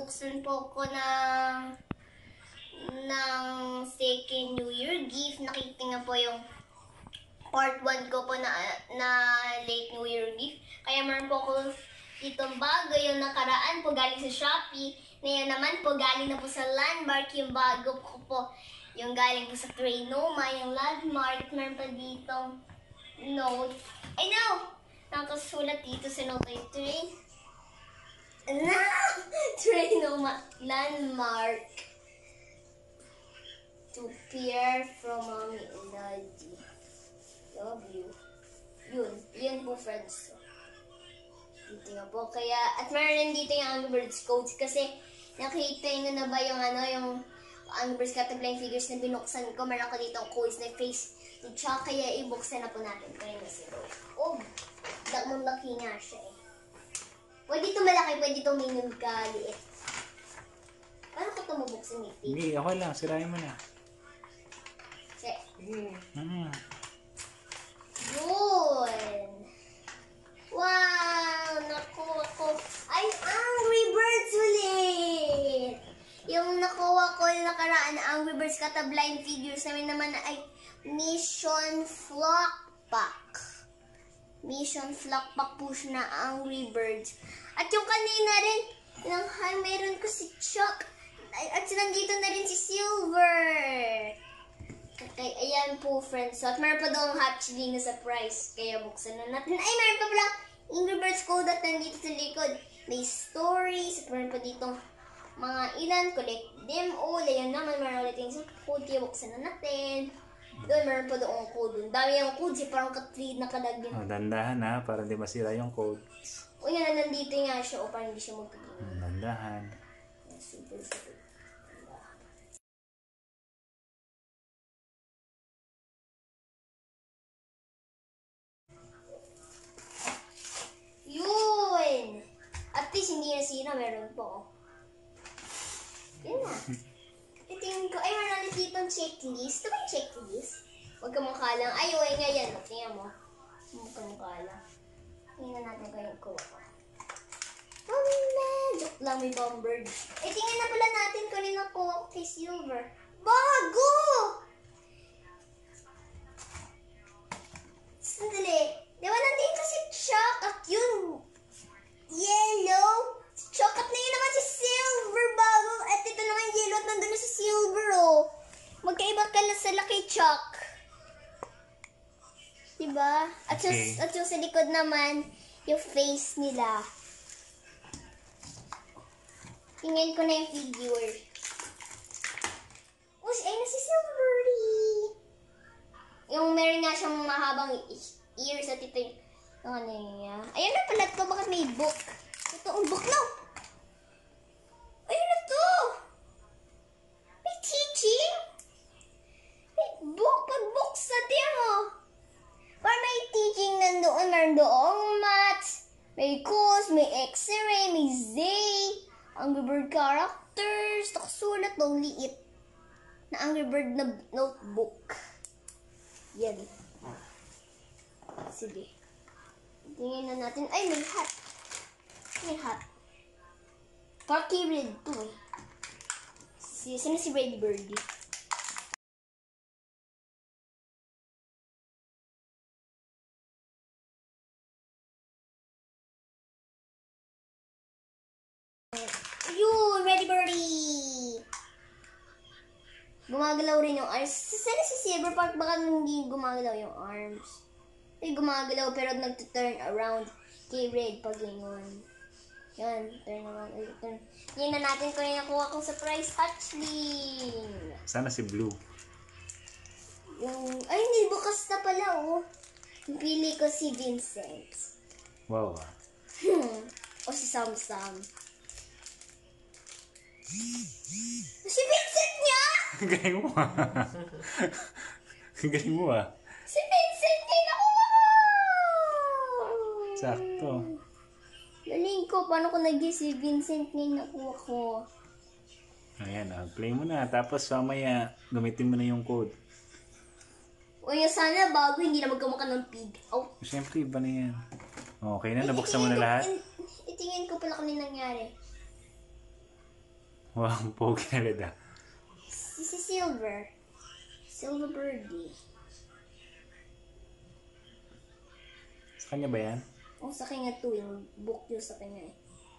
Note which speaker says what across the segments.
Speaker 1: magbuksan po ko ng second New Year gift. Nakita nga po yung part 1 ko po na late New Year gift. Kaya meron po ko itong bago, yung nakaraan po galing sa Shopee. Ngayon naman po galing na po sa Landmark, yung bago ko po. Yung galing po sa Trinoma, yung Landmark. Meron pa ditong note. Ay no! Nakasulat dito sa note ay Trinoma Landmark. To Pierre from Mommy and Daddy. Love you. Yun po friends. Dito nga po. Kaya, at meron dito yung Angry Birds codes kasi nakita nyo na ba yung yung Angry Birds Catapline figures na binuksan ko. Meron ko dito codes na face ni Chuck. Kaya ibuksan na po natin. Kaya na si Rose. Oh, laki nga siya eh. Pwede ito malaki, pwede ito minum kaliit. Paano ko ito mabuksan ni Pig?
Speaker 2: Hindi, ako lang. Sirahin mo na.
Speaker 1: Yun. Wow! Nakuha ko. Ay, Angry Birds ulit! Yung nakuha ko yung nakaraan na Angry Birds Catapline figures namin naman ay Mission Flock Pack. Mission Flock Pack po siya na Angry Birds. At yung kanina rin, meron ko si Chuck. At nandito na rin si Silver. Okay, ayan po friends. So, at meron pa daw ang hatchling na surprise. Kaya buksan na natin. Ay, meron pa pala Angry Birds code at nandito sa likod. May stories. At meron pa dito mga ilan. Collect them all. Ayan naman, meron ulit yung code. Kaya buksan na natin. Doon, meron pa doon ang code. Dami yung code. Parang ka-3 na kalagyan.
Speaker 2: Oh, dandahan ha, para hindi masira yung code.
Speaker 1: O yan, nandito nga siya. O parang hindi siya magkagin.
Speaker 2: Dandahan.
Speaker 1: Super, super. Yun! At least hindi nasira, meron po. Yun na. Itingin ko, ay meron ulit dito ang checklist. Ito ba yung checklist? Huwag ka mukha lang. Ay, nga yan. Tingnan mo. Huwag ka mukha lang. Tingnan natin ko yung kuha ko. Oh, man! Joke lang, may bombird. Tingnan na pala natin kung rin nakuha ko kay Silver. Bago! Sandali. Di ba nandito si Chuck at yun yellow? Si Chuck at na yun naman si Silver bago. At ito naman yellow at nandun na si Silver oh. Magkaiba ka lang sa laki Chuck. Diba? At, okay. At yung sa likod naman, yung face nila. Tingnan ko na yung figure. Uy, ay na si Silvery. Yung meron nga siyang mahabang ears at ito yung ano niya. Ayun na pala ito. Bakit may book? Ito ang book na. Ayun na to. May teaching. May book. Pag-book sa tiyan mo. Parang may teaching nandoon. Meron doong maths. May course. May x-ray. May zay. Angry Bird characters. Nakasulat ng liit na Angry Bird na notebook. Yan. Sige. Tingnan na natin. Ay, may hat. May hat. Parky red to eh. Sino si Red Birdie? Ayun! Red Birdie! Gumagalaw rin yung arms. Sana si Silver Park baka hindi gumagalaw yung arms. Ay, gumagalaw pero nag-turn around kay Red pag ganyan. Yan, turn around. Turn. Yan na natin kung yung nakuha kong surprise hatchling.
Speaker 2: Sana si Blue.
Speaker 1: Yung, ay, hindi, bukas na pala, oh. Pili ko si Vincent.
Speaker 2: Wow.
Speaker 1: O si Sam Sam. Si Vincent niya!
Speaker 2: Galing mo ah. Galing mo ah.
Speaker 1: Si Vincent niya nakuha ko!
Speaker 2: Sakto.
Speaker 1: Galing ko. Paano ko naging si Vincent niya nakuha ko?
Speaker 2: Ayan ah. Play mo na. Tapos mamaya gamitin mo na yung code.
Speaker 1: O yung sana bago hindi na magkamukha ng pig. Oh.
Speaker 2: Siyempre iba na yan. Okay na. Nabuksan mo na lahat?
Speaker 1: Itingin ko pala kung nangyari.
Speaker 2: Wow, pogi na rin
Speaker 1: Si Silver. Silver Birdie.
Speaker 2: Sa kanya ba yan?
Speaker 1: O sa kanya to, yung book yun sa kanya eh.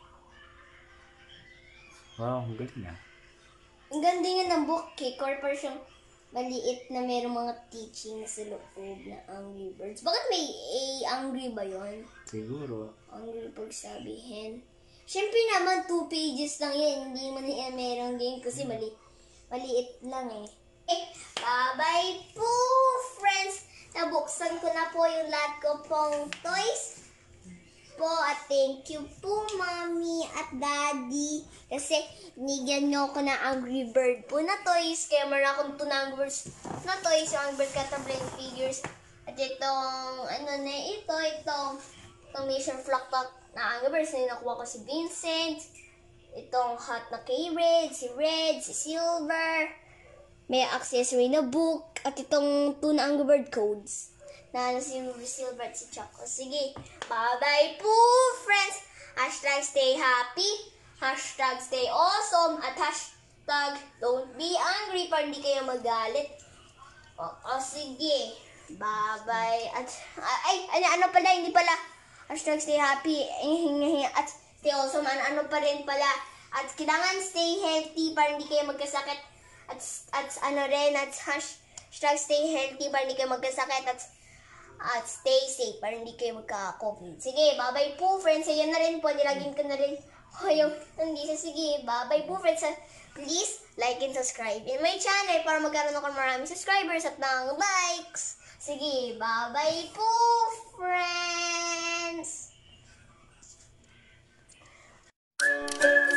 Speaker 2: Wow, ang galing
Speaker 1: Ang ganda nga ng book eh. Corporate siyang maliit na mayroong mga teaching sa loob na Angry Birds. Bakit may angry ba yon?
Speaker 2: Siguro.
Speaker 1: Angry pag sabihin. Siyempre naman, 2 pages lang yan. Hindi mo na yan merong game kasi maliit lang eh. Bye-bye po, friends! Nabuksan ko na po yung lahat ko pong toys po at thank you po, Mommy at Daddy. Kasi nigyan nyo ako ng Angry Bird po na toys. Kaya meron akong 2 na Angry Birds na toys. Yung Angry Bird Catablanc figures. At itong, itong Mission Flock na Angry Birds na nakuha ko si Vincent. Itong hot na kay Red, si Silver. May accessory na book. At itong 2 na Angry Bird codes. Na si Silver at si Choco. Sige, bye-bye po, friends. Hashtag stay happy. Hashtag stay awesome. At hashtag don't be angry para hindi kayo magalit. O sige. Bye-bye. At, ano pala, hindi pala. Hashtag stay happy. At stay awesome. Ano pa rin pala. At kailangan stay healthy para hindi kayo magkasakit. At hashtag stay healthy para hindi kayo magkasakit. At stay safe para hindi kayo magka-COVID. Sige, bye-bye po, friends. Ayan na rin po. Nilagyan ko na rin yung nandito. Sige, bye-bye po, friends. Please, like and subscribe in my channel para magkaroon ako ng maraming subscribers at ng likes. Sige, bye-bye po, friends.